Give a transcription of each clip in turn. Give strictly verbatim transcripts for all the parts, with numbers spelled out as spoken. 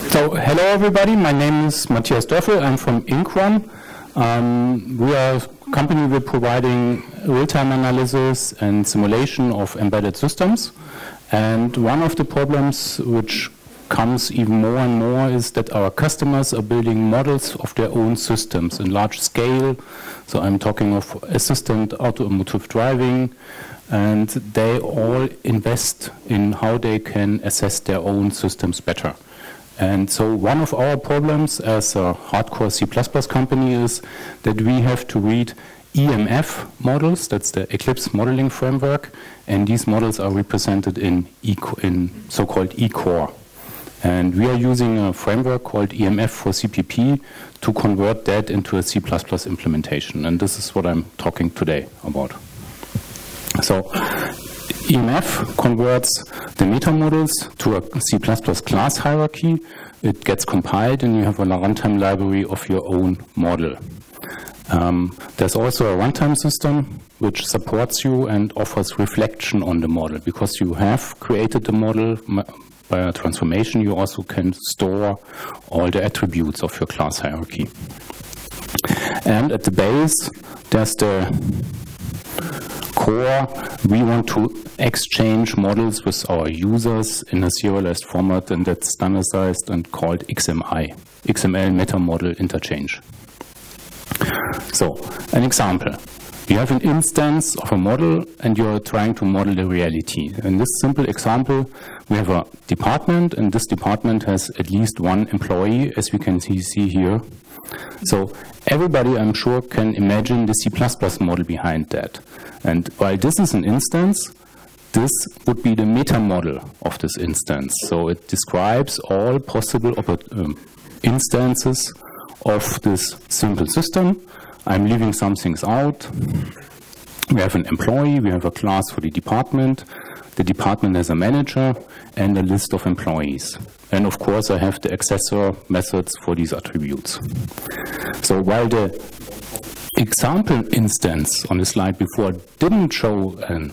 So, hello everybody, my name is Matthias Dörfel, I'm from Incron. Um, we are a company with providing real-time analysis and simulation of embedded systems. And one of the problems which comes even more and more is that our customers are building models of their own systems in large scale. So I'm talking of assistant automotive driving, and they all invest in how they can assess their own systems better. And so one of our problems as a hardcore C plus plus company is that we have to read E M F models, that's the Eclipse modeling framework, and these models are represented in, e in so-called E core. And we are using a framework called E M F for C P P to convert that into a C plus plus implementation. And this is what I'm talking today about. So E M F converts the meta models to a C plus plus class hierarchy. It gets compiled and you have a runtime library of your own model. Um, there's also a runtime system which supports you and offers reflection on the model. Because you have created the model by a transformation, you also can store all the attributes of your class hierarchy. And at the base, there's the core. We want to exchange models with our users in a serialized format, and that's standardized and called X M I, X M L Meta Model Interchange. So, an example. You have an instance of a model and you're trying to model the reality. In this simple example, we have a department, and this department has at least one employee, as we can see, see here. So everybody, I'm sure, can imagine the C plus plus model behind that. And while this is an instance, this would be the meta model of this instance. So it describes all possible um, instances of this simple system. I'm leaving some things out. We have an employee, we have a class for the department. The department has a manager and a list of employees. And of course, I have the accessor methods for these attributes. So while the example instance on the slide before didn't show an,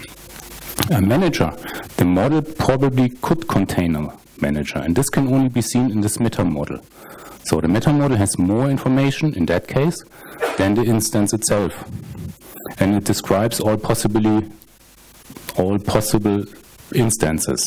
a manager, the model probably could contain a manager. And this can only be seen in this meta model. So the meta model has more information in that case than the instance itself. And it describes all possibly all possible instances.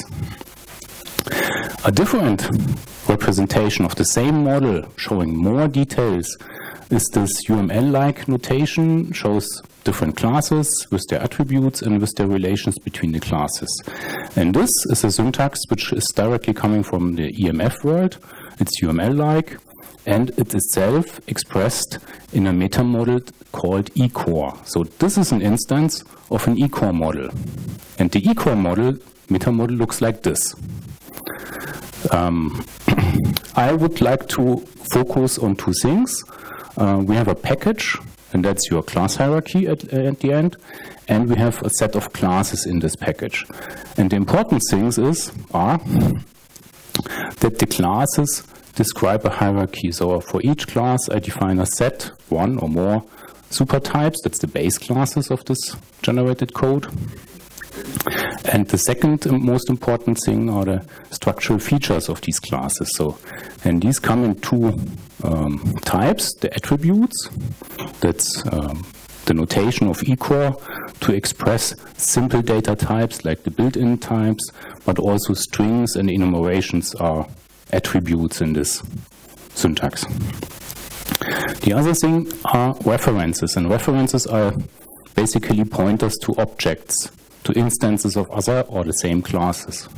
A different representation of the same model showing more details is this U M L-like notation, shows different classes with their attributes and with their relations between the classes. And this is a syntax which is directly coming from the E M F world. It's U M L-like, and it's itself expressed in a meta model called E core. So this is an instance of an E core model. And the E core model, meta model, looks like this. Um, I would like to focus on two things. Uh, we have a package, and that's your class hierarchy at, uh, at the end. And we have a set of classes in this package. And the important things is, are that the classes describe a hierarchy. So for each class, I define a set, one or more supertypes. That's the base classes of this generated code. And the second most important thing are the structural features of these classes. So, and these come in two um, types: the attributes, that's um, the notation of E core to express simple data types like the built-in types, but also strings and enumerations are attributes in this syntax. The other thing are references, and references are basically pointers to objects, to instances of other or the same classes.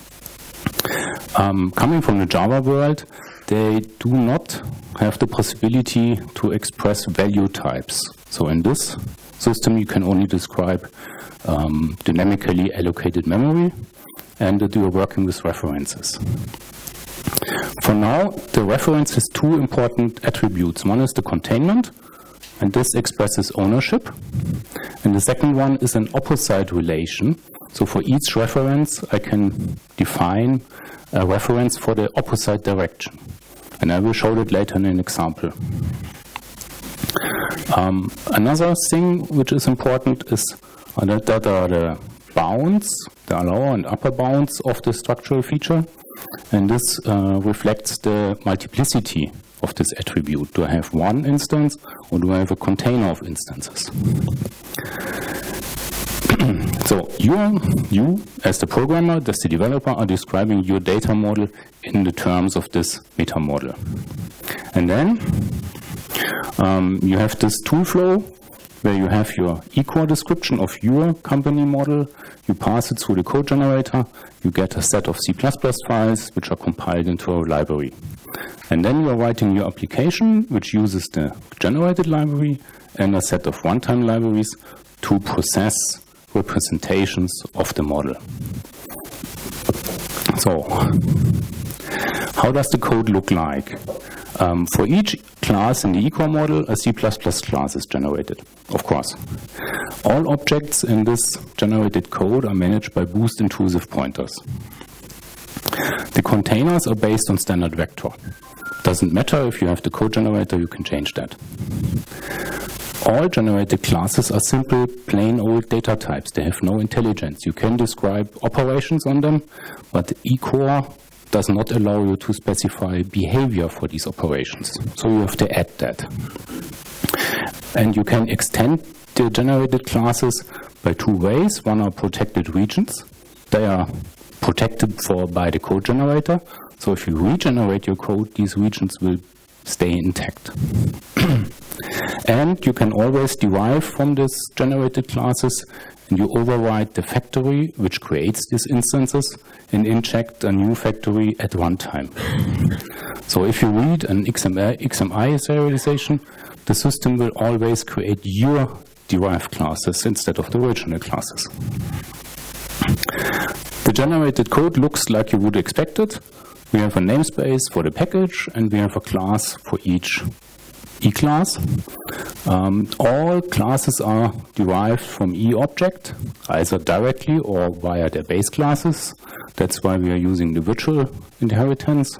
Um, coming from the Java world, they do not have the possibility to express value types. So in this system, you can only describe um, dynamically allocated memory, and that you are working with references. For now, the reference has two important attributes. One is the containment, and this expresses ownership. And the second one is an opposite relation. So for each reference, I can define a reference for the opposite direction. And I will show that later in an example. Um, another thing which is important is uh, that, that are the bounds, the lower and upper bounds of the structural feature. and this uh, reflects the multiplicity of this attribute. Do I have one instance, or do I have a container of instances? So you, you, as the programmer, as the developer, are describing your data model in the terms of this meta model. And then um, you have this tool flow where you have your eCore description of your company model. You pass it through the code generator. You get a set of C plus plus files which are compiled into a library. And then you are writing your application, which uses the generated library and a set of runtime libraries to process representations of the model. So, how does the code look like? Um, for each class in the eCore model, a C plus plus class is generated, of course. All objects in this generated code are managed by Boost intrusive pointers. The containers are based on standard vector. Doesn't matter if you have the code generator, you can change that. All generated classes are simple, plain old data types. They have no intelligence. You can describe operations on them, but eCore does not allow you to specify behavior for these operations. So you have to add that. And you can extend the generated classes by two ways. One are protected regions. They are protected for by the code generator. So if you regenerate your code, these regions will stay intact. And you can always derive from these generated classes, and you override the factory which creates these instances and inject a new factory at runtime. So if you read an X M L, X M I serialization, the system will always create your derived classes instead of the original classes. The generated code looks like you would expect it. We have a namespace for the package, and we have a class for each E-class. Um, all classes are derived from E-object, either directly or via their base classes. That's why we are using the virtual inheritance.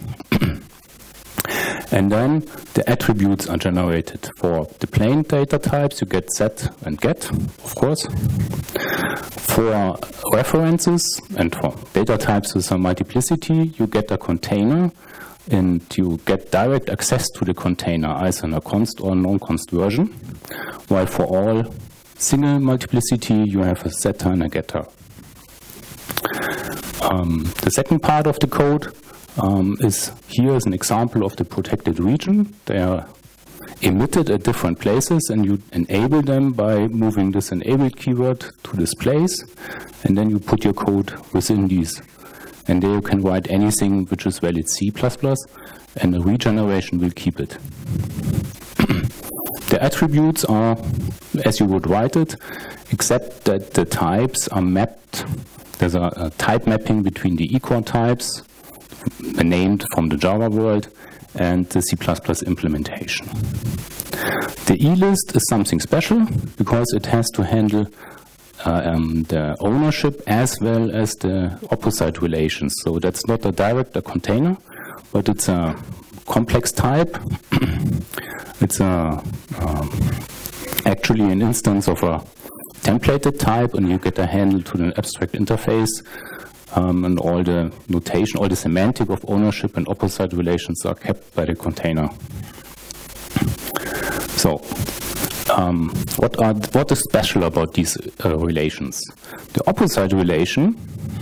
And then the attributes are generated for the plain data types. You get set and get, of course. For references and for data types with a multiplicity, you get a container, and you get direct access to the container, either in a const or non-const version. While for all single multiplicity, you have a setter and a getter. Um, the second part of the code um, is here is an example of the protected region. They are emitted at different places, and you enable them by moving this enabled keyword to this place, and then you put your code within these. And there you can write anything which is valid C plus plus, and the regeneration will keep it. The attributes are as you would write it, except that the types are mapped. There's a, a type mapping between the eCore types, named from the Java world, and the C plus plus implementation. The E-list is something special because it has to handle uh, um, the ownership as well as the opposite relations. So that's not a direct a container, but it's a complex type. It's a, um, actually an instance of a templated type, and you get a handle to the abstract interface. Um, and all the notation, all the semantic of ownership and opposite relations are kept by the container. So, um, what are what is special about these uh, relations? The opposite relation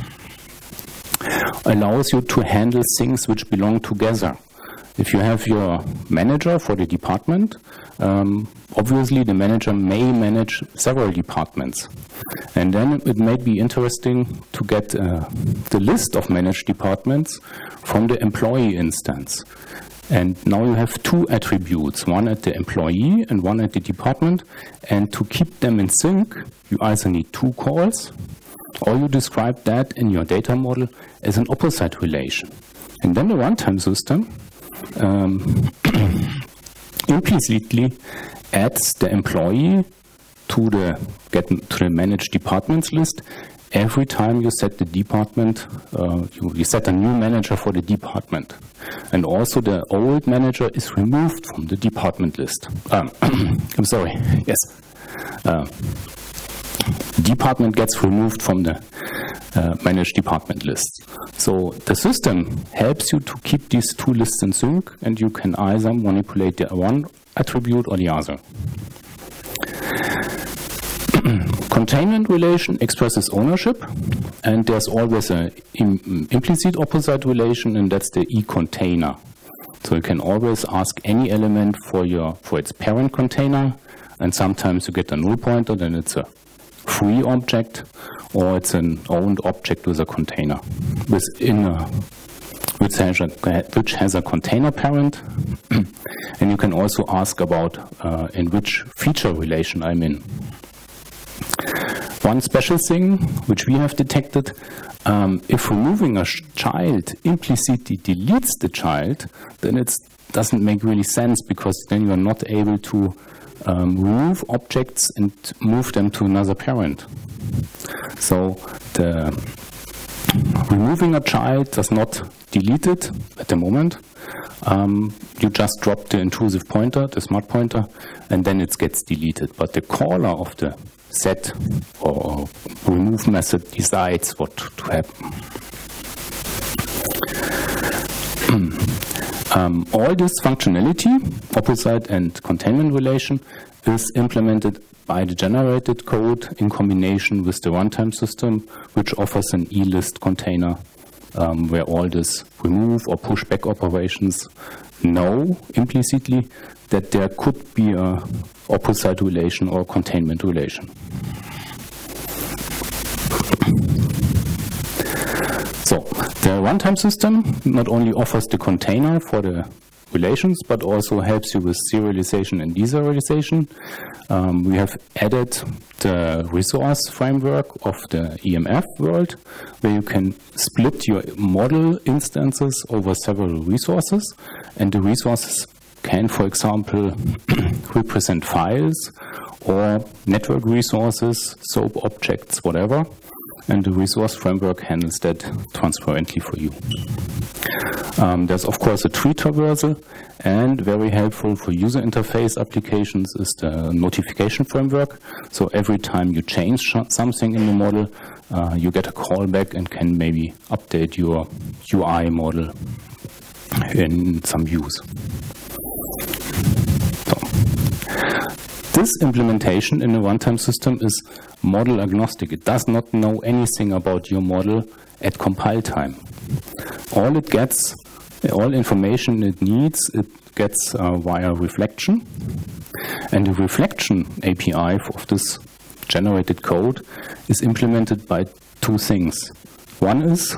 allows you to handle things which belong together. If you have your manager for the department, um, obviously the manager may manage several departments. And then it may be interesting to get uh, the list of managed departments from the employee instance. And now you have two attributes, one at the employee and one at the department. And to keep them in sync, you either need two calls, or you describe that in your data model as an opposite relation. And then the runtime system um, implicitly adds the employee to the get to the managed departments list every time you set the department, uh, you, you set a new manager for the department. And also the old manager is removed from the department list. Um, I'm sorry, yes. Uh, department gets removed from the uh, managed department list. So the system helps you to keep these two lists in sync, and you can either manipulate the one attribute or the other. Containment relation expresses ownership, and there's always an im implicit opposite relation, and that's the e-container. So you can always ask any element for your for its parent container, and sometimes you get a null pointer, then it's a free object, or it's an owned object with a container within a which has a, which has a container parent. And you can also ask about uh, in which feature relation I'm in. One special thing which we have detected, um, if removing a child implicitly deletes the child, then it doesn't make really sense, because then you are not able to um, remove objects and move them to another parent. So the removing a child does not delete it at the moment. Um, you just drop the intrusive pointer, the smart pointer, and then it gets deleted. But the caller of the set or remove method decides what to happen. um, all this functionality, opposite and containment relation, is implemented by the generated code in combination with the runtime system, which offers an E-list container um, where all this remove or push back operations know implicitly that there could be a opposite relation or containment relation. So the runtime system not only offers the container for the relations, but also helps you with serialization and deserialization. Um, we have added the resource framework of the E M F world, where you can split your model instances over several resources, and the resources can, for example, represent files or network resources, SOAP objects, whatever, and the resource framework handles that transparently for you. Um, there's of course a tree traversal, and very helpful for user interface applications is the notification framework. So every time you change something in the model, uh, you get a callback and can maybe update your U I model in some views. So, this implementation in the runtime system is model agnostic. It does not know anything about your model at compile time. All it gets, all information it needs, it gets uh, via reflection. And the reflection A P I of this generated code is implemented by two things. One is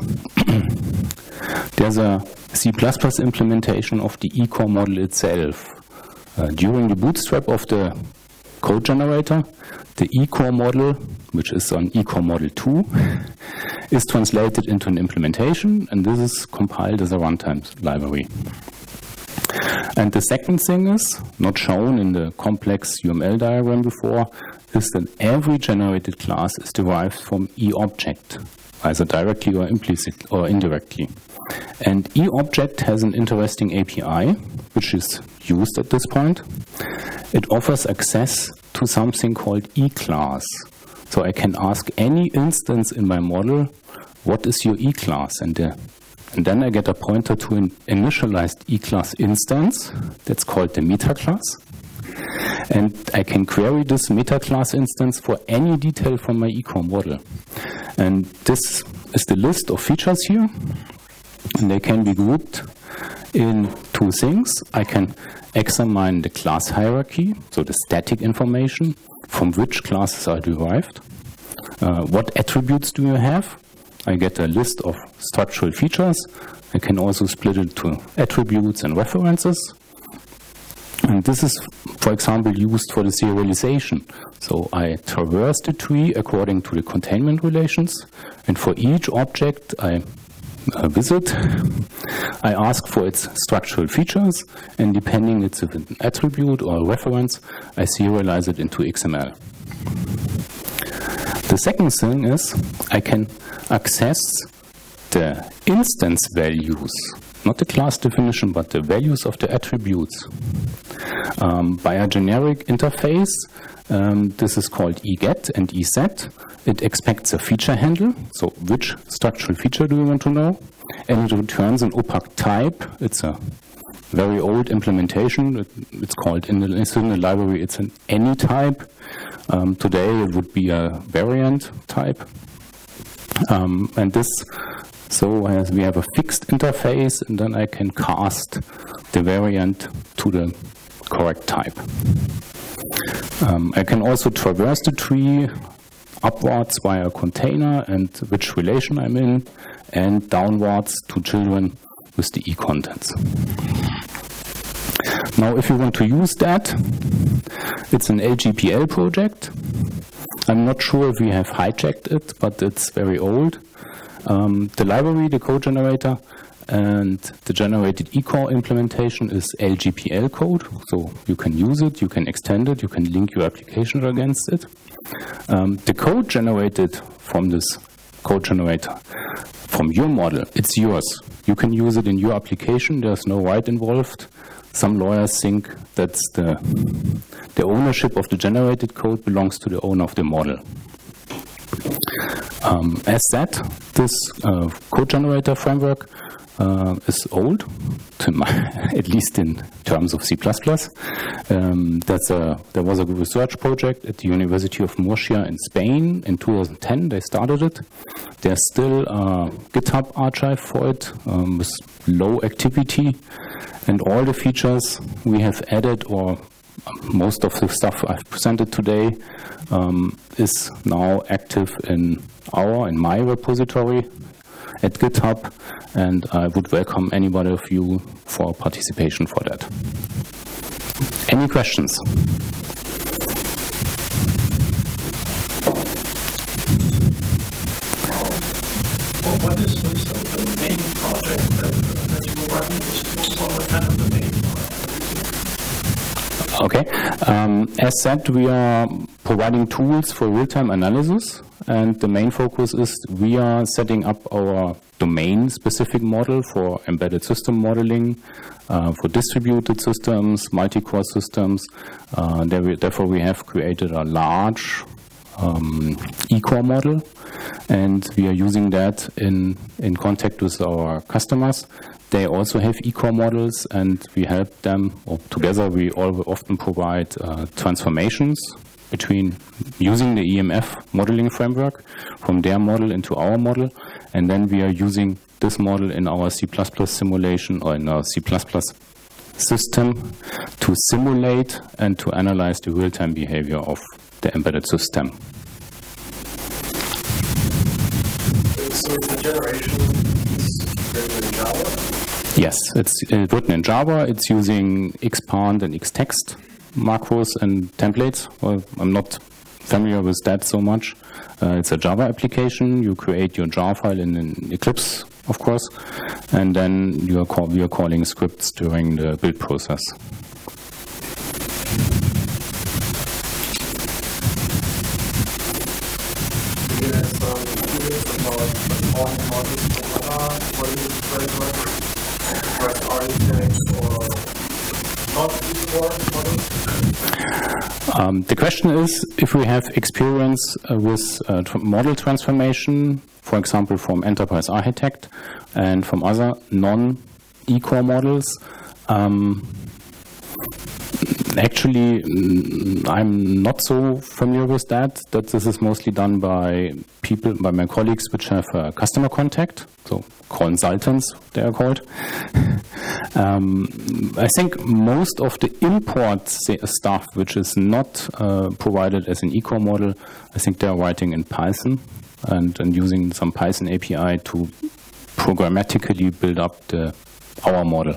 there's a C plus plus implementation of the eCore model itself. Uh, during the bootstrap of the code generator, the eCore model, which is on eCore model two, is translated into an implementation, and this is compiled as a runtime library. And the second thing is, not shown in the complex U M L diagram before, is that every generated class is derived from eObject, either directly or implicit or indirectly. And eObject has an interesting A P I, which is used at this point. It offers access to something called eClass. So I can ask any instance in my model, what is your eClass? And, uh, and then I get a pointer to an initialized eClass instance that's called the meta class. And I can query this meta class instance for any detail from my eCore model. And this is the list of features here. And they can be grouped in two things. I can examine the class hierarchy, so the static information, from which classes are derived. Uh, what attributes do you have? I get a list of structural features. I can also split it to attributes and references. And this is, for example, used for the serialization. So I traverse the tree according to the containment relations, and for each object I uh, visit, I ask for its structural features, and depending it's an attribute or a reference, I serialize it into X M L. The second thing is I can access the instance values, not the class definition, but the values of the attributes. Um, by a generic interface, um, this is called eget and eset, it expects a feature handle, so which structural feature do you want to know, and it returns an opaque type. It's a very old implementation. It, it's called, in the, in the library, it's an any type. Um, today it would be a variant type. Um, and this, so as we have a fixed interface, and then I can cast the variant to the correct type. Um, I can also traverse the tree upwards via a container and which relation I'm in, and downwards to children with the e-contents. Now, if you want to use that, it's an L G P L project. I'm not sure if we have hijacked it, but it's very old. Um, the library, the code generator, and the generated eCore implementation is L G P L code, so you can use it, you can extend it, you can link your application against it. Um, the code generated from this code generator, from your model, it's yours. You can use it in your application, there's no right involved. Some lawyers think that the, the ownership of the generated code belongs to the owner of the model. Um, as said, this uh, code generator framework uh, is old, to my, at least in terms of C plus plus. Um, that's a, there was a research project at the University of Murcia in Spain in two thousand ten. They started it. There's still a GitHub archive for it um, with low activity, and all the features we have added, or most of the stuff I've presented today, um, is now active in our, in my repository at GitHub, and I would welcome anybody of you for participation for that. Any questions? Well, what is the main project that, that you were working with? What kind of the main project? Okay. Um, as said, we are providing tools for real-time analysis, and the main focus is we are setting up our domain-specific model for embedded system modeling, uh, for distributed systems, multi-core systems. Uh, there we, therefore, we have created a large um, eCore model, and we are using that in, in contact with our customers. They also have eCore models, and we help them, or together we all often provide uh, transformations between using the E M F modeling framework from their model into our model, and then we are using this model in our C plus plus simulation or in our C plus plus system to simulate and to analyze the real-time behavior of the embedded system. So the generation is written in Java? Yes, it's uh, written in Java. It's using Xpand and Xtext macros and templates. Well, I'm not familiar with that so much. Uh, it's a Java application. You create your jar file in, in Eclipse, of course, and then you are call, we are calling scripts during the build process. You have some ideas about transforming models from Java, what is the framework, first architect, or not eCore models? Um, the question is if we have experience uh, with uh, tr model transformation, for example, from Enterprise Architect and from other non-eCore models. Um, actually, I'm not so familiar with that, that this is mostly done by people, by my colleagues which have uh, customer contact, so consultants they are called. Um, I think most of the import stuff which is not uh, provided as an eCore model, I think they are writing in Python and, and using some Python A P I to programmatically build up the, our model.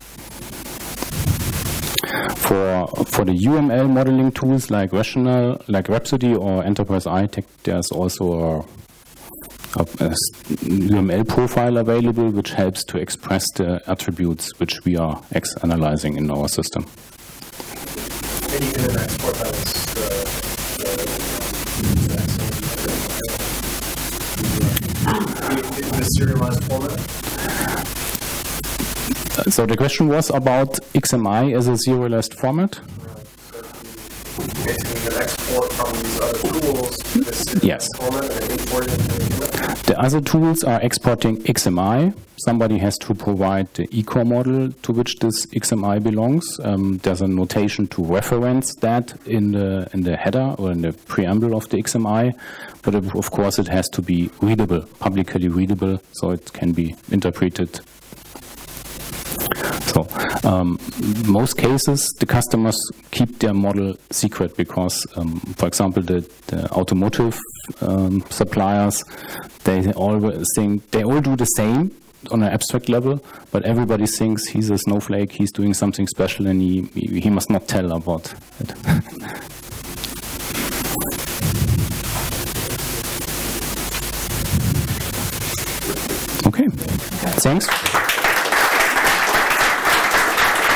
For, for the U M L modeling tools like Rational, like Rhapsody or Enterprise Architect, there's also a A, a U M L profile available which helps to express the attributes which we are ex analyzing in our system. And you can export that as the, the, in the serialized format? So the question was about X M I as a serialized format? Right. So basically an export from these other tools to this yes. format and import it into the image? The other tools are exporting X M I. Somebody has to provide the eCore model to which this X M I belongs. Um, there's a notation to reference that in the in the header or in the preamble of the X M I, but of course it has to be readable, publicly readable, so it can be interpreted. So, um, most cases, the customers keep their model secret because, um, for example, the, the automotive um, suppliers, they always think they all do the same on an abstract level, but everybody thinks he's a snowflake, he's doing something special, and he he must not tell about it. Okay, thanks.